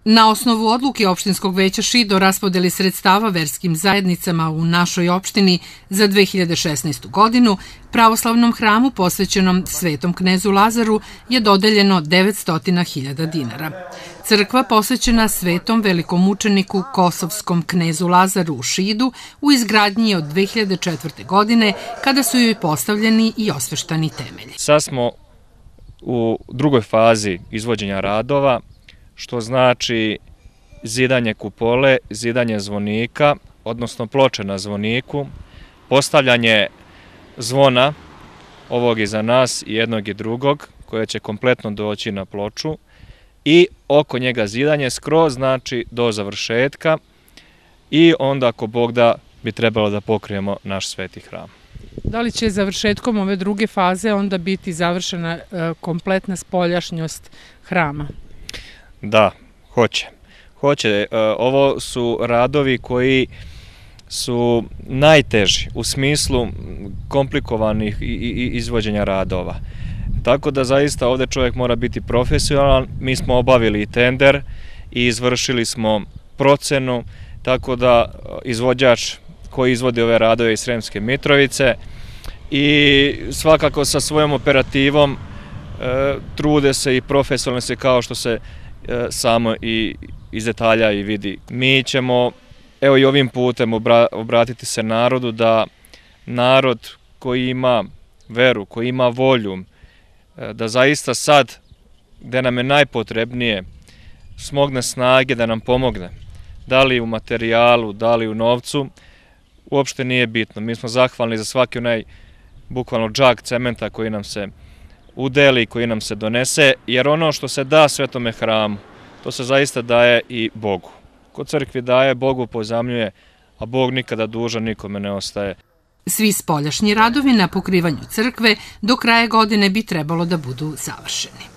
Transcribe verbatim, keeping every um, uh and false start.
Na osnovu odluke opštinskog veća Šid o raspodeli sredstava verskim zajednicama u našoj opštini za dve hiljade šesnaestu. godinu, pravoslavnom hramu posvećenom Svetom knezu Lazaru je dodeljeno devetsto hiljada dinara. Crkva posvećena Svetom velikomučeniku Kosovskom knezu Lazaru u Šidu u izgradnji je od dve hiljade četvrte. godine kada su joj postavljeni i osveštani temelji. Sad smo u drugoj fazi izvođenja radova, što znači zidanje kupole, zidanje zvonika, odnosno ploče na zvoniku, postavljanje zvona ovog iza nas i jednog i drugog, koje će kompletno doći na ploču i oko njega zidanje skroz, znači do završetka i onda ako Bog da bi trebalo da pokrijemo naš sveti hram. Da li će završetkom ove druge faze onda biti završena kompletna spoljašnjost hrama? Da, hoće. Hoće. Ovo su radovi koji su najteži u smislu komplikovanih izvođenja radova. Tako da zaista ovdje čovjek mora biti profesionalan. Mi smo obavili i tender i izvršili smo procenu, tako da izvođač koji izvodi ove radove iz Sremske Mitrovice i svakako sa svojom operativom trude se i profesionalno se kao što se samo i iz detalja i vidi. Mi ćemo, evo i ovim putem, obratiti se narodu da narod koji ima veru, koji ima volju, da zaista sad, gde nam je najpotrebnije, smogne snage da nam pomogne. Da li u materijalu, da li u novcu, uopšte nije bitno. Mi smo zahvalni za svaki onaj bukvalno džak cementa koji nam se udeli, koji nam se donese, jer ono što se da Svetome hramu, to se zaista daje i Bogu. Ko crkvi daje, Bogu pozajmljuje, a Bog nikada dužan nikome ne ostaje. Svi spoljašnji radovi na pokrivanju crkve do kraja godine bi trebalo da budu završeni.